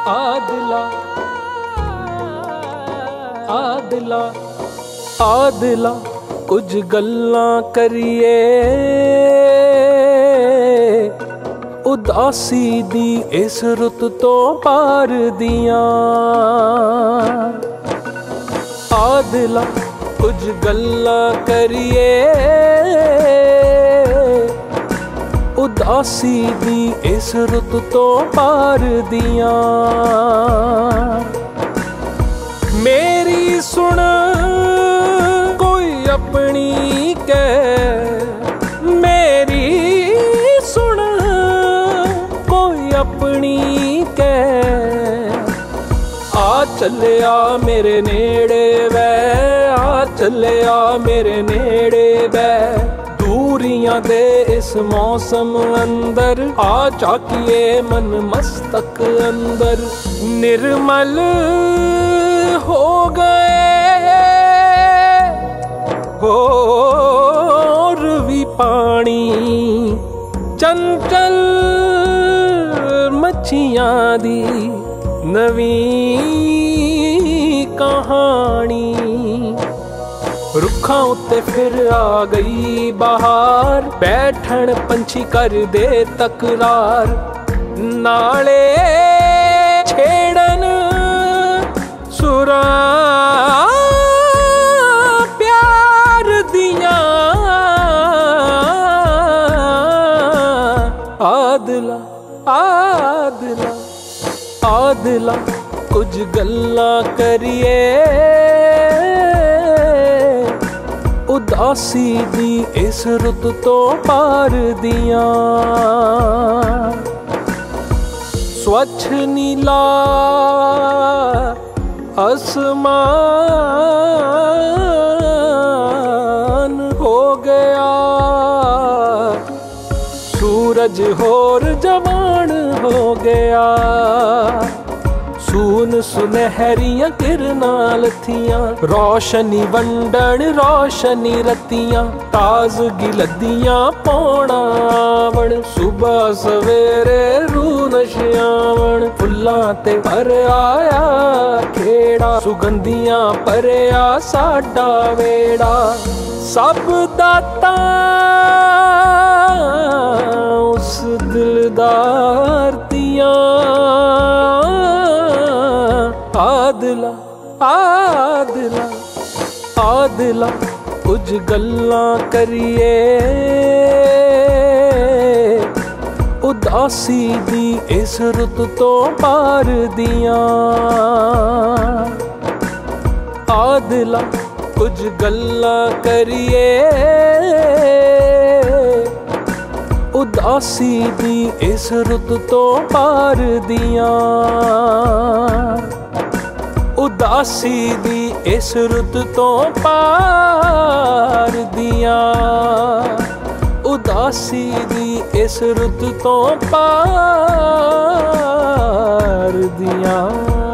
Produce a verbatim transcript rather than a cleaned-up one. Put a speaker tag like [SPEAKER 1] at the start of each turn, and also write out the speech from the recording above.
[SPEAKER 1] ਆਦਲਾ ਆਦਲਾ ਆਦਲਾ ਕੁਝ ਗੱਲਾਂ ਕਰੀਏ ਉਦਾਸੀ ਦੀ ਇਸ ਰੁੱਤ ਤੋਂ ਪਾਰ ਦੀਆਂ। ਆਦਲਾ ਕੁਝ ਗੱਲਾਂ ਕਰੀਏ ਉਦਾਸੀ ਦੀ ਇਸ ਰੁੱਤ ਤੋਂ ਪਾਰ ਦੀਆਂ। ਮੇਰੀ ਸੁਣ ਕੋਈ ਆਪਣੀ ਕਹਿ, ਮੇਰੀ ਸੁਣ ਕੋਈ ਆਪਣੀ ਕਹਿ। ਆ ਚੱਲਿਆ ਮੇਰੇ ਨੇੜੇ ਵੈ, ਆ ਚੱਲਿਆ ਮੇਰੇ ਨੇੜੇ ਵੈ। ਦੂਰੀਆਂ ਦੇ ਇਸ ਮੌਸਮ ਅੰਦਰ ਆ ਝਾਕੀਏ ਮਨ ਮਸਤਕ ਅੰਦਰ। ਨਿਰਮਲ ਹੋ ਗਏ ਹੋਰ ਵੀ ਪਾਣੀ, ਚੰਚਲ ਮੱਛੀਆਂ ਦੀ ਨਵੀਂ ਕਹਾਣੀ। ਰੁੱਖਾਂ ਉੱਤੇ ਫਿਰ ਆ ਗਈ ਬਹਾਰ, ਬੈਠਣ ਪੰਛੀ ਕਰਦੇ ਤਕਰਾਰ। ਨਾਲੇ ਛੇੜਨ ਸੁਰਾਂ ਪਿਆਰ ਦੀਆਂ। ਆਦਲਾ ਆਦਲਾ ਆਦਲਾ ਕੁਝ ਗੱਲਾਂ ਕਰੀਏ ਉਦਾਸੀ ਦੀ ਇਸ ਰੁੱਤ ਤੋਂ ਪਾਰ ਦੀਆਂ। ਸਵੱਛ ਨੀਲਾ ਅਸਮਾਨ ਹੋ ਗਿਆ, ਸੂਰਜ ਹੋਰ ਜਵਾਨ ਹੋ ਗਿਆ। ਸੂਨ ਸੁਨਹਿਰੀਆਂ ਕਿਰਨਾਂ ਲੱਥੀਆਂ, ਰੌਸ਼ਨੀ ਵੰਡਣ ਰੌਸ਼ਨੀ ਰਤੀਆਂ। ਤਾਜ਼ਗੀ ਲੱਦੀਆਂ ਪੌਣਾ ਆਵਣ, ਸੁਬਹ ਸਵੇਰੇ ਰੂਹ ਨਸ਼ਿਆਵਣ। ਫੁੱਲਾਂ ਤੇ ਭਰ ਆਇਆ ਖੇੜਾ, ਸੁਗੰਧੀਆਂ ਭਰਿਆ ਸਾਡਾ ਵੇੜਾ। ਸਭ ਦਾਤਾਂ ਉਸ ਦਿਲਦਾਰ ਦੀਆਂ। ਆਦਲਾ ਆਦਲਾ ਆਦਲਾ ਕੁਝ ਗੱਲਾਂ ਕਰੀਏ ਉਦਾਸੀ ਦੀ ਇਸ ਰੁੱਤ ਤੋਂ ਪਾਰ ਦੀਆਂ। ਆਦਲਾ ਕੁਝ ਗੱਲਾਂ ਕਰੀਏ ਉਦਾਸੀ ਦੀ ਇਸ ਰੁੱਤ ਤੋਂ ਪਾਰ ਦੀਆਂ। ਉਦਾਸੀ ਦੀ ਇਸ ਰੁੱਤ ਤੋਂ ਪਾਰ ਦੀਆਂ। ਉਦਾਸੀ ਦੀ ਇਸ ਰੁੱਤ ਤੋਂ ਪਾਰ ਦੀਆਂ।